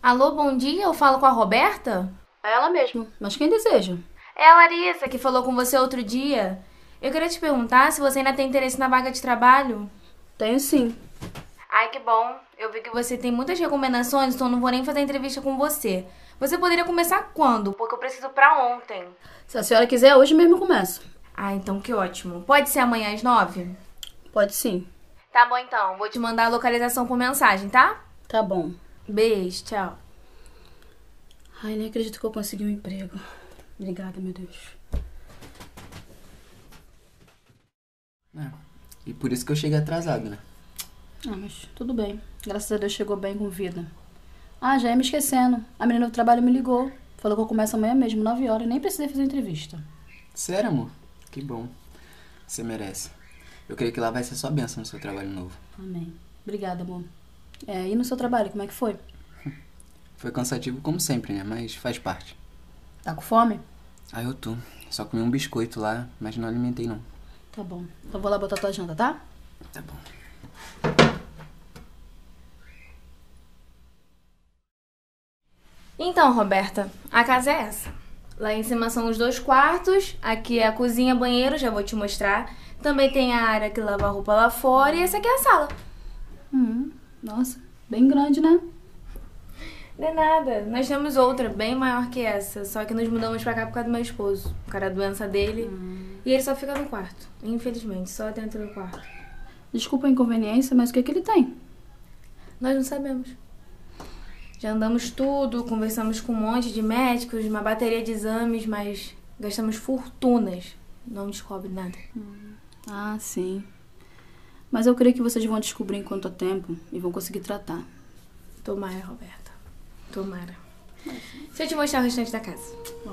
Alô, bom dia, eu falo com a Roberta? É ela mesma, mas quem deseja? É a Larissa que falou com você outro dia. Eu queria te perguntar se você ainda tem interesse na vaga de trabalho. Tenho sim. Ai, que bom. Eu vi que você tem muitas recomendações, então não vou nem fazer entrevista com você. Você poderia começar quando? Porque eu preciso pra ontem. Se a senhora quiser, hoje mesmo eu começo. Ah, então que ótimo. Pode ser amanhã às 9? Pode sim. Tá bom então, vou te mandar a localização por mensagem, tá? Tá bom. Beijo, tchau. Ai, nem acredito que eu consegui um emprego. Obrigada, meu Deus. E por isso que eu cheguei atrasado, né? Ah, mas tudo bem. Graças a Deus chegou bem com vida. Ah, já ia me esquecendo. A menina do trabalho me ligou. Falou que eu começo amanhã mesmo, 9 horas. Nem precisei fazer entrevista. Sério, amor? Que bom. Você merece. Eu creio que lá vai ser só bênção no seu trabalho novo. Amém. Obrigada, amor. E no seu trabalho, como é que foi? Foi cansativo como sempre, né? Mas faz parte. Tá com fome? Ah, eu tô. Só comi um biscoito lá, mas não alimentei não. Tá bom. Então vou lá botar tua janta, tá? Tá bom. Então, Roberta, a casa é essa. Lá em cima são os 2 quartos, aqui é a cozinha, banheiro, já vou te mostrar. Também tem a área que lava a roupa lá fora e essa aqui é a sala. Nossa, bem grande, né? Não é nada, nós temos outra bem maior que essa, só que nos mudamos pra cá por causa do meu esposo, por causa da doença dele. E ele só fica no quarto, infelizmente, só dentro do quarto. Desculpa a inconveniência, mas o que ele tem? Nós não sabemos. Já andamos tudo, conversamos com um monte de médicos, uma bateria de exames, mas gastamos fortunas. Não descobre nada. Ah, sim. Mas eu creio que vocês vão descobrir em quanto tempo e vão conseguir tratar. Tomara, Roberta. Tomara. Deixa eu te mostrar o restante da casa. Bom.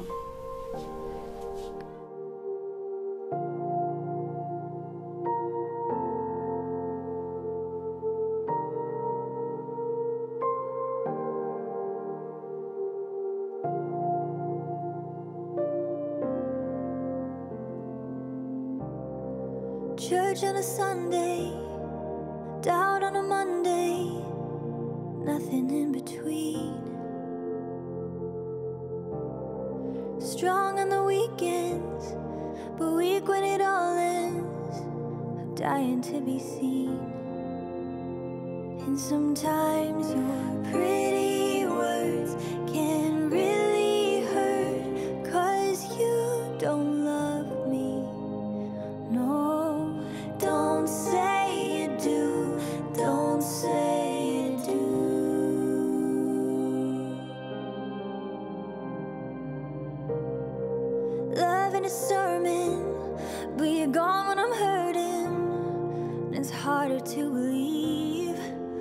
Church on a Sunday, doubt on a Monday, nothing in between. Strong on the weekends, but weak when it all ends. I'm dying to be seen. And sometimes your pretty words can really hurt, 'cause you don't love me. No, don't say you do, don't say you do. Love in a sermon, but you're gone when I'm hurting, and it's harder to believe.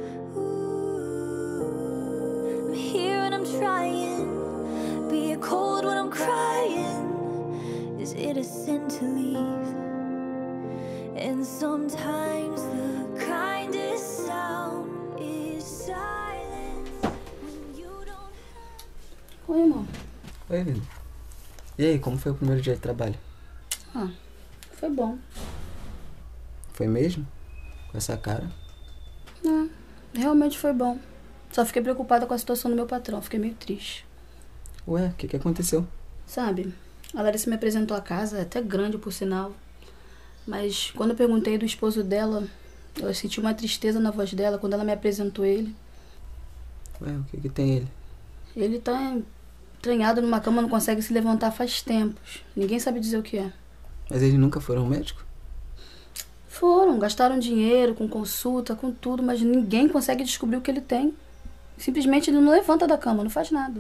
I'm here and I'm trying, but you're cold when I'm crying. Is it a sin to leave? And sometimes the kindest sound is silence when you don't have. Oi, irmão. Oi, vida. E aí, como foi o primeiro dia de trabalho? Ah, foi bom. Foi mesmo? Com essa cara? Realmente foi bom. Só fiquei preocupada com a situação do meu patrão. Fiquei meio triste. Ué, o que aconteceu? Sabe, a Larissa me apresentou a casa, é até grande por sinal. Mas quando eu perguntei do esposo dela, eu senti uma tristeza na voz dela quando ela me apresentou ele. Ué, o que tem ele? Ele tá entranhado numa cama, não consegue se levantar faz tempos. Ninguém sabe dizer o que é. Mas eles nunca foram ao médico? Foram, gastaram dinheiro com consulta, com tudo, mas ninguém consegue descobrir o que ele tem. Simplesmente ele não levanta da cama, não faz nada.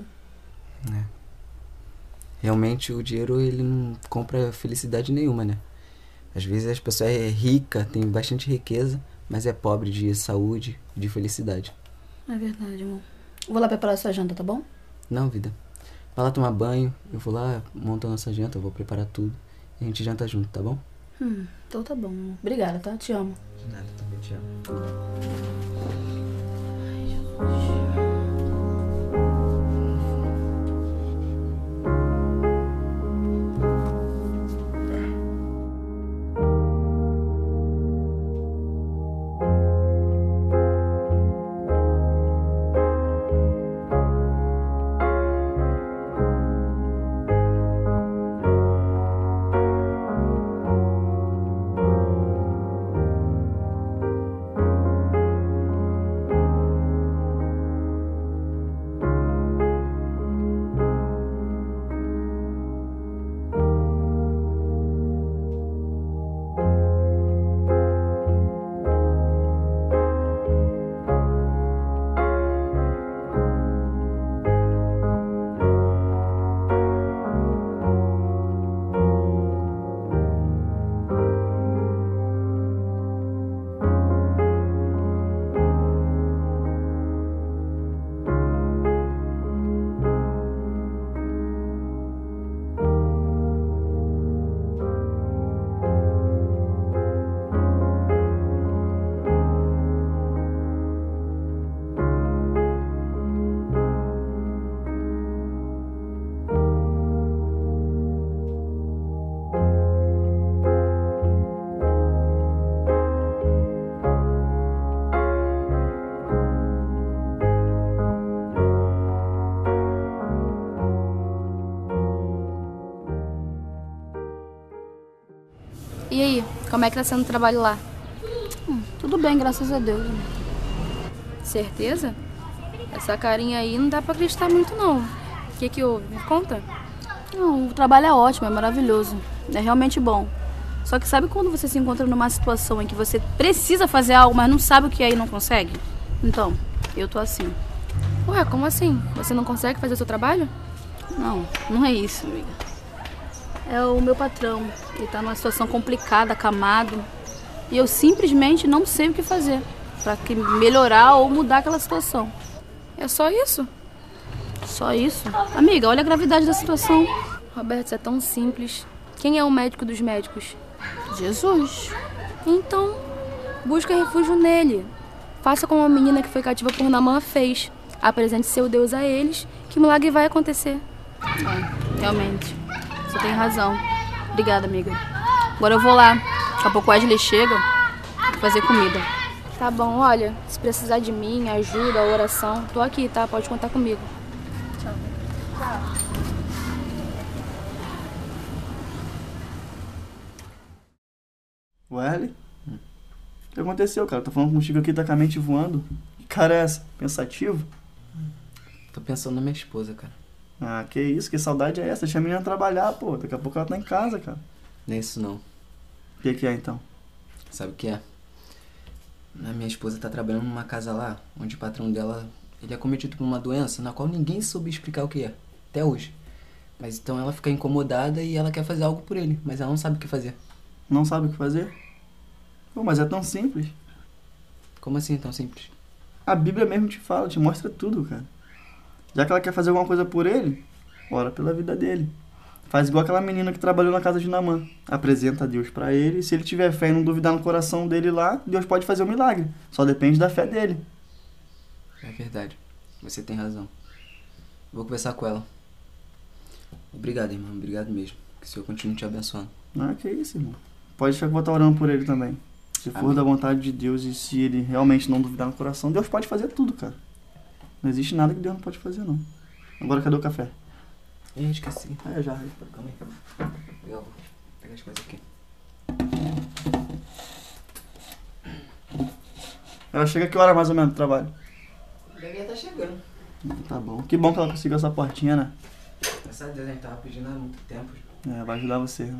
Realmente o dinheiro ele não compra felicidade nenhuma, né? Às vezes as pessoas é rica, tem bastante riqueza, mas é pobre de saúde, de felicidade. É verdade, amor. Vou lá preparar sua janta, tá bom? Não, vida. Vai lá tomar banho, eu vou lá, monto a nossa janta, eu vou preparar tudo. E a gente janta junto, tá bom? Então tá bom, amor. Obrigada, tá? Te amo. De nada, também te amo. E aí, como é que tá sendo o trabalho lá? Tudo bem, graças a Deus. Certeza? Essa carinha aí não dá pra acreditar muito, não. O que houve? Me conta. Não, o trabalho é ótimo, é maravilhoso. É realmente bom. Só que sabe quando você se encontra numa situação em que você precisa fazer algo, mas não sabe o que é e não consegue? Então, eu tô assim. Ué, como assim? Você não consegue fazer o seu trabalho? Não é isso, amiga. É o meu patrão. Ele tá numa situação complicada, acamado. E eu simplesmente não sei o que fazer pra melhorar ou mudar aquela situação. É só isso? Só isso? Amiga, olha a gravidade da situação. Roberto, isso é tão simples. Quem é o médico dos médicos? Jesus. Então, busca refúgio nele. Faça como a menina que foi cativa por Naamã fez. Apresente seu Deus a eles, que o milagre vai acontecer. Realmente. Você tem razão. Obrigada, amiga. Agora eu vou lá. Daqui a pouco o Wesley chega. Vou fazer comida. Tá bom, olha, se precisar de mim, ajuda, oração, tô aqui, tá? Pode contar comigo. Tchau. Wesley? O que aconteceu, cara? Tô falando contigo aqui, tá com a mente voando. Que cara é essa? Pensativo? Tô pensando na minha esposa, cara. Ah, que isso? Que saudade é essa? Deixa a menina trabalhar, pô. Daqui a pouco ela tá em casa, cara. Não é isso, não. O que é, então? Sabe o que é? A minha esposa tá trabalhando numa casa lá, onde o patrão dela, ele é cometido por uma doença na qual ninguém soube explicar o que é, até hoje. Mas então ela fica incomodada e ela quer fazer algo por ele, mas ela não sabe o que fazer. Não sabe o que fazer? Pô, mas é tão simples. Como assim tão simples? A Bíblia mesmo te fala, te mostra tudo, cara. Já que ela quer fazer alguma coisa por ele, ora pela vida dele. Faz igual aquela menina que trabalhou na casa de Naamã. Apresenta Deus pra ele, e se ele tiver fé e não duvidar no coração dele lá, Deus pode fazer o milagre. Só depende da fé dele. É verdade. Você tem razão. Vou conversar com ela. Obrigado, irmão. Obrigado mesmo. Que o Senhor continue te abençoando. Ah, que isso, irmão. Pode deixar que eu vou estar orando por ele também. Se for Amém. da vontade de Deus e se ele realmente não duvidar no coração, Deus pode fazer tudo, cara. Não existe nada que Deus não pode fazer, não. Agora, cadê o café? Ih, esqueci. Ah, já. Calma aí. Legal, vou pegar as coisas aqui. Ela chega que hora mais ou menos do trabalho? O bebê tá chegando. Tá bom. Que bom que ela conseguiu essa portinha, né? Graças a Deus, a gente tava pedindo há muito tempo. É, vai ajudar você, né?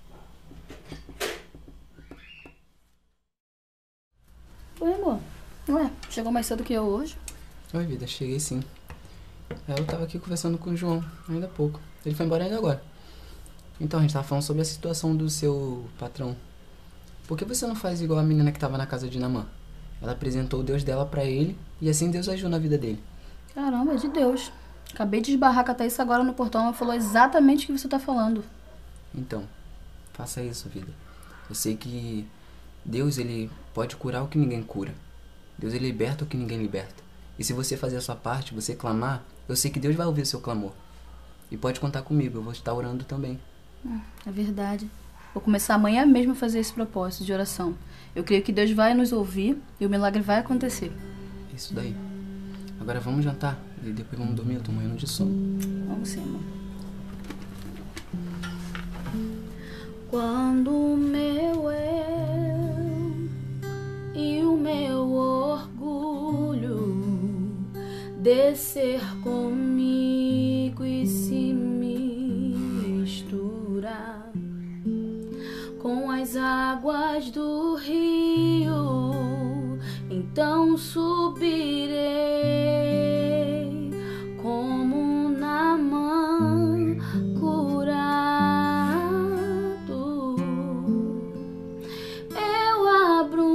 Oi, amor. Ué, chegou mais cedo que eu hoje? Oi, vida, cheguei sim. Eu tava aqui conversando com o João, ainda há pouco. Ele foi embora ainda agora. Então, a gente tava falando sobre a situação do seu patrão. Por que você não faz igual a menina que tava na casa de Naamã? Ela apresentou o Deus dela pra ele e assim Deus agiu na vida dele. Caramba, é de Deus. Acabei de esbarrar com a Thaís agora no portão. Ela falou exatamente o que você tá falando. Então, faça isso, vida. Eu sei que Deus, ele pode curar o que ninguém cura. Deus, ele liberta o que ninguém liberta. E se você fazer a sua parte, você clamar, eu sei que Deus vai ouvir o seu clamor. E pode contar comigo, eu vou estar orando também. É verdade. Vou começar amanhã mesmo a fazer esse propósito de oração. Eu creio que Deus vai nos ouvir e o milagre vai acontecer. Isso daí. Agora vamos jantar e depois vamos dormir, eu tô morrendo de sono. Vamos sim, amor. Quando o meu eu e o meu orgulho descer comigo e se misturar com as águas do rio, então subirei como Naamã curado. Eu abro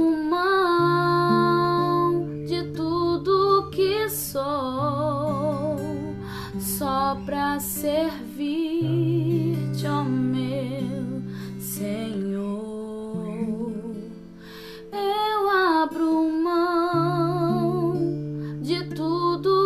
mão de tudo que sou, só pra servir-te, ó meu Senhor. Eu abro mão de tudo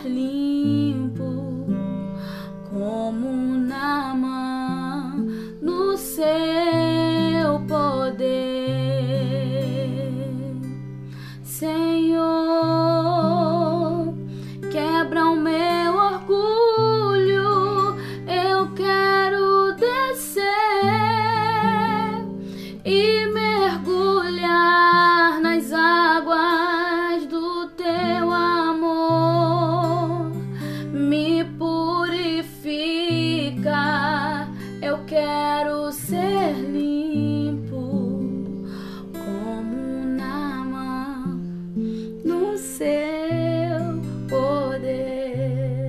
limpo como Naamã no seu poder. Senhor, quebra o meu orgulho, eu quero descer e mergulhar nas águas do teu amor. Me purifica, eu quero ser limpo como Naamã no seu poder.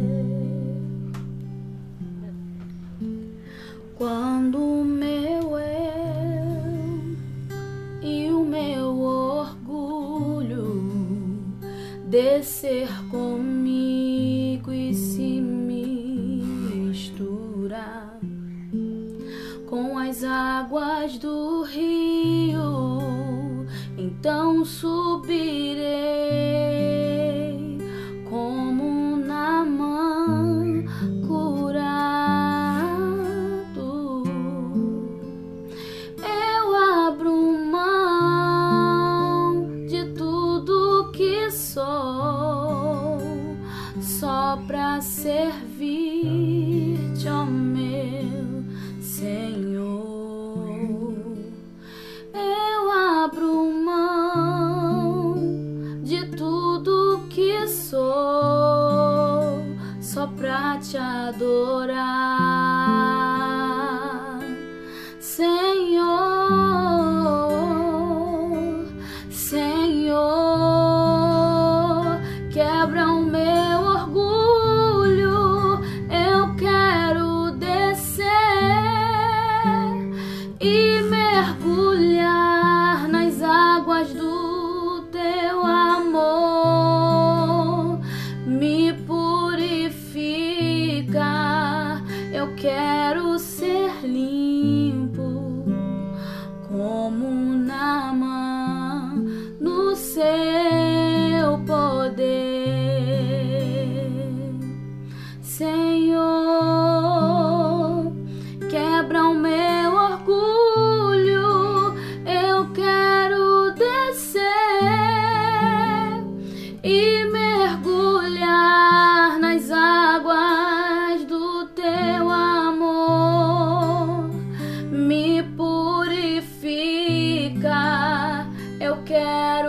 Quando o meu eu e o meu orgulho descer comigo e se misturar com as águas do rio, então subirei como Naamã curado. Eu abro mão de tudo que sou, só pra servir-te, ó meu Senhor. Eu abro mão de tudo que sou, só pra te adorar, Senhor. Senhor, quebra o meu orgulho, eu quero descer e mergulhar nas águas do teu amor. Me purifica, eu quero ser limpo como Naamã no seu poder. Senhor, quebra o meu orgulho, eu quero descer e mergulhar nas águas do teu amor. Me purifica, eu quero